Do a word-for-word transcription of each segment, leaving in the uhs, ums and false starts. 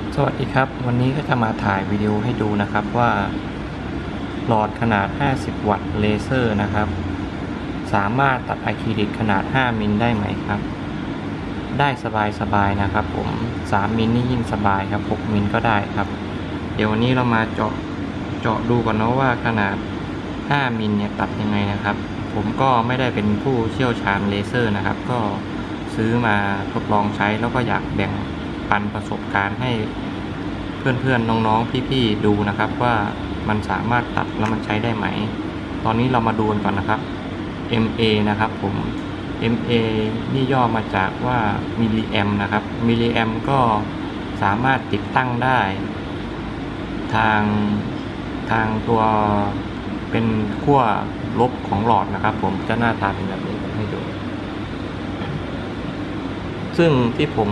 สวัสดีครับวันนี้ก็จะมาถ่ายวิดีโอให้ดูนะครับว่าหลอดขนาดห้าสิบวัตต์เลเซอร์นะครับสามารถตัดอะคริลิกขนาดห้ามิลได้ไหมครับได้สบายๆนะครับผมสามมิลนี่ยิ่งสบายครับหกมิลก็ได้ครับเดี๋ยววันนี้เรามาเจาะเจาะดูก่อนนะว่าขนาดห้ามิลเนี่ยตัดยังไงนะครับผมก็ไม่ได้เป็นผู้เชี่ยวชาญเลเซอร์นะครับก็ซื้อมาทดลองใช้แล้วก็อยากแบ่งปันประสบการณ์ให้เพื่อนๆน้องๆพี่ๆดูนะครับว่ามันสามารถตัดแล้วมันใช้ได้ไหมตอนนี้เรามาดูกันก่อนนะครับ เอ็ม เอ นะครับผม เอ็ม เอ นี่ย่อมาจากว่ามิลลิแอมนะครับมิลลิแอมก็สามารถติดตั้งได้ทางทางตัวเป็นขั้วลบของหลอดนะครับผมจะหน้าตาเป็นแบบนี้ผมให้ดูซึ่งที่ผม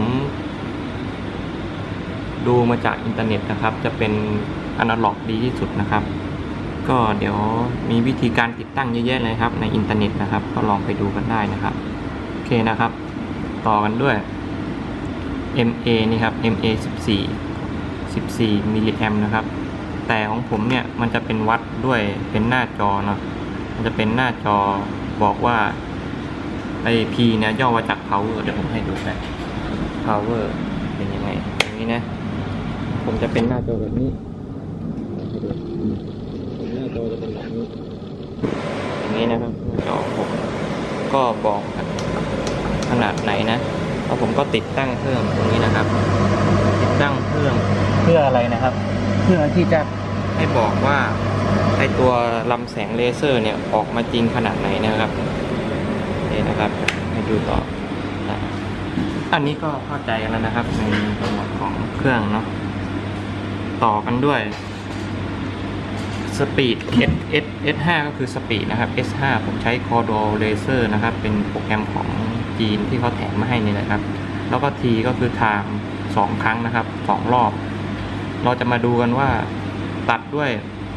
ดูมาจากอินเทอร์เน็ตนะครับจะเป็นอนาล็อกดีที่สุดนะครับก็เดี๋ยวมีวิธีการติดตั้งเยอะแยะเลยครับในอินเทอร์เน็ตนะครับก็ลองไปดูกันได้นะครับโอเคนะครับต่อกันด้วย เอ็ม เอ นี่ครับ เอ็ม เอ สิบสี่ สิบสี่มิลลิแอมนะครับแต่ของผมเนี่ยมันจะเป็นวัดด้วยเป็นหน้าจอเนาะมันจะเป็นหน้าจอบอกว่าไอ P เนี่ยย่อมาจาก power เดี๋ยวผมให้ดูนะ power เป็นยังไงอย่างนี้นะผมจะเป็นหน้าจอแบบนี้ให้ดูหน้าจอจะเป็นแบบนี้อย่างนี้นะครับหน้าจอผมก็บอกขนาดไหนนะแล้วผมก็ติดตั้งเพิ่มตรงนี้นะครับติดตั้งเพิ่มเพื่ออะไรนะครับเพื่อที่จะให้บอกว่าไอตัวลำแสงเลเซอร์เนี่ยออกมาจริงขนาดไหนนะครับนี่นะครับให้ดูต่ออันนี้ก็เข้าใจกันแล้วนะครับในตัวของเครื่องเนาะต่อกันด้วยสปีด S S S ห้าก็คือสปีดนะครับ S ห้าผมใช้ Cordo Laser นะครับเป็นโปรแกรมของจีนที่เขาแถมมาให้นี่แหละครับแล้วก็ T ก็คือ Time สองครั้งนะครับสองรอบเราจะมาดูกันว่าตัดด้วย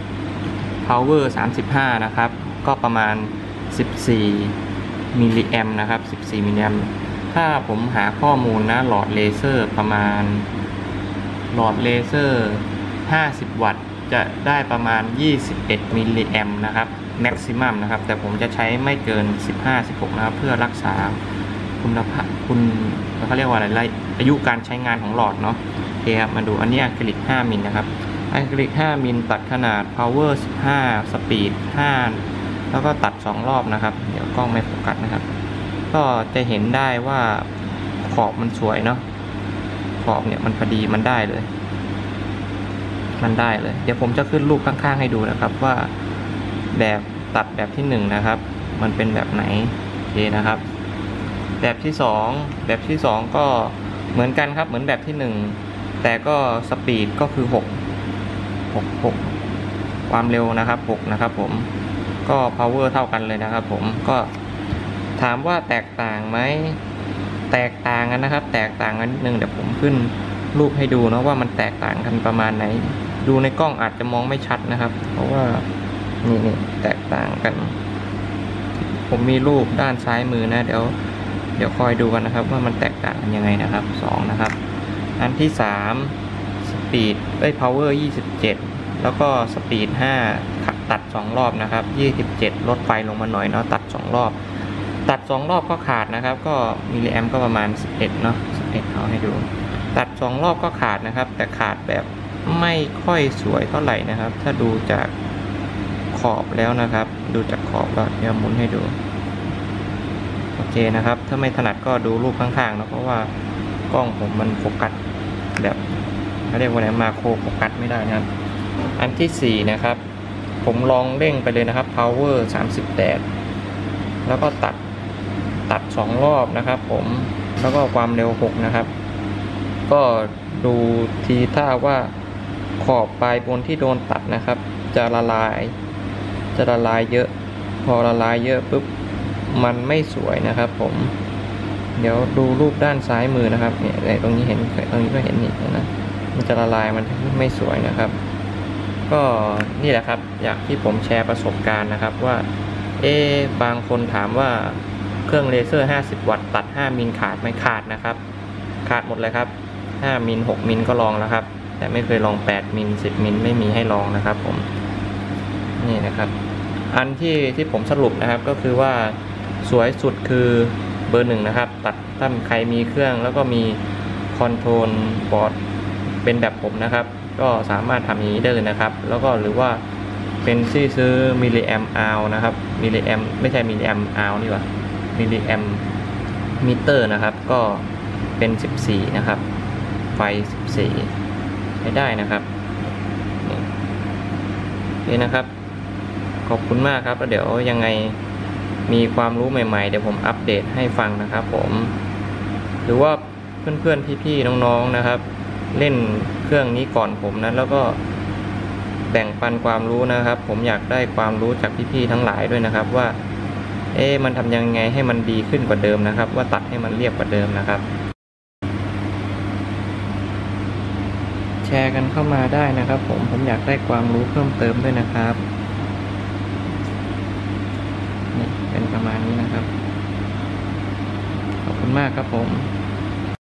Power สามสิบห้านะครับก็ประมาณสิบสี่มิลลิแอมนะครับสิบสี่มิลลิแอมถ้าผมหาข้อมูลนะหลอดเลเซอร์ประมาณหลอดเลเซอร์ห้าสิบวัตต์จะได้ประมาณยี่สิบเอ็ดมิลลิแอมนะครับแม็กซิมัมนะครับแต่ผมจะใช้ไม่เกินสิบห้า สิบหกนะครับเพื่อรักษาคุณภาพคุณเขาเรียกว่าอะไรอายุการใช้งานของหลอดเนาะโอเคครับมาดูอันนี้อะคริลิกห้ามิลนะครับอะคริลิกห้ามิลตัดขนาด power สิบห้า speed ห้าแล้วก็ตัดสองรอบนะครับเดี๋ยวกล้องไม่โฟกัสนะครับก็จะเห็นได้ว่าขอบมันสวยเนาะขอบเนี่ยมันพอดีมันได้เลยมันได้เลยเดี๋ยวผมจะขึ้นรูปข้างๆให้ดูนะครับว่าแบบตัดแบบที่หนึ่งนะครับมันเป็นแบบไหนโอเคนะครับแบบที่สองแบบที่สองก็เหมือนกันครับเหมือนแบบที่หนึ่งแต่ก็สปีดก็คือหก หก หกความเร็วนะครับหกนะครับผมก็ power เท่ากันเลยนะครับผมก็ถามว่าแตกต่างไหมแตกต่างกันนะครับแตกต่างกันนิดนึงเดี๋ยวผมขึ้นรูปให้ดูนะว่ามันแตกต่างกันประมาณไหนดูในกล้องอาจจะมองไม่ชัดนะครับเพราะว่านี่นี่แตกต่างกันผมมีรูปด้านซ้ายมือนะเดี๋ยวเดี๋ยวคอยดูกันนะครับว่ามันแตกต่างกันยังไงนะครับสองนะครับอันที่สามสปีดเอ้ย power ยี่สิบเจ็ดแล้วก็สปีดห้าขัดตัดสองรอบนะครับยี่สิบเจ็ดลดไฟลงมาหน่อยเนาะตัดสองรอบตัดสองรอบก็ขาดนะครับก็มิลลิแอมก็ประมาณสิบเอ็ดเนาะสิบเอ็ดเอาให้ดูตัดสองรอบก็ขาดนะครับแต่ขาดแบบไม่ค่อยสวยเท่าไหร่นะครับถ้าดูจากขอบแล้วนะครับดูจากขอบก็เดี๋ยวหมุนให้ดูโอเคนะครับถ้าไม่ถนัดก็ดูรูปข้างๆนะเพราะว่ากล้องผมมันโฟกัสแบบเขาเรียกว่าอะไรมาโครโฟกัสไม่ได้นะครับอันที่สี่นะครับผมลองเร่งไปเลยนะครับ power สามสิบแปดแล้วก็ตัดตัดสองรอบนะครับผมแล้วก็ความเร็วหกนะครับก็ดูทีท่าว่าขอบปลายบนที่โดนตัดนะครับจะละลายจะละลายเยอะพอละลายเยอะปุ๊บมันไม่สวยนะครับผมเดี๋ยวดูรูปด้านซ้ายมือนะครับเนี่ยตรงนี้เห็นตรงนี้ก็เห็นอีกนะมันจะละลายมันไม่สวยนะครับก็นี่แหละครับอยากที่ผมแชร์ประสบการณ์นะครับว่าเอ๊บางคนถามว่าเครื่องเลเซอร์ห้าสิบวัตต์ตัดห้ามิลขาดไหมขาดนะครับขาดหมดเลยครับห้ามิลหกมิลก็ลองแล้วครับแต่ไม่เคยลองแปดมิลสิบมิลไม่มีให้ลองนะครับผมนี่นะครับอันที่ที่ผมสรุปนะครับก็คือว่าสวยสุดคือเบอร์หนึ่งนะครับตัดถ้าใครมีเครื่องแล้วก็มีคอนโทรลบอร์ดเป็นแบบผมนะครับก็สามารถทำอย่างนี้ได้เลยนะครับแล้วก็หรือว่าเป็นซี่ซื้อมิลลิแอมอาวนะครับมิลลิแอมไม่ใช่มิลลิแอมอาวนี่หว่ามิลลิแอมมิเตอร์นะครับก็เป็นสิบสี่นะครับไฟสิบสี่ไม่ได้นะครับนี่นะครับขอบคุณมากครับแล้วเดี๋ยวยังไงมีความรู้ใหม่ๆเดี๋ยวผมอัปเดตให้ฟังนะครับผมหรือว่าเพื่อนๆพี่ๆน้องๆนะครับเล่นเครื่องนี้ก่อนผมนะแล้วก็แบ่งปันความรู้นะครับผมอยากได้ความรู้จากพี่ๆทั้งหลายด้วยนะครับว่าเอ๊ะมันทำยังไงให้มันดีขึ้นกว่าเดิมนะครับว่าตัดให้มันเรียบกว่าเดิมนะครับแชร์กันเข้ามาได้นะครับผมผมอยากได้ความรู้เพิ่มเติมด้วยนะครับนี่เป็นประมาณนี้นะครับขอบคุณมากครับผม